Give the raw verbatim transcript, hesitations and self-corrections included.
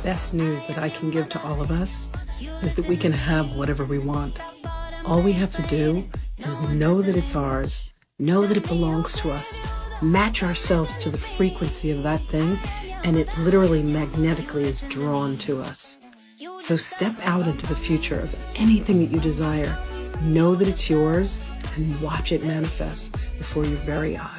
best news that I can give to all of us is that we can have whatever we want. All we have to do is know that it's ours, know that it belongs to us, match ourselves to the frequency of that thing, and it literally magnetically is drawn to us. So step out into the future of anything that you desire, know that it's yours, and watch it manifest before your very eyes.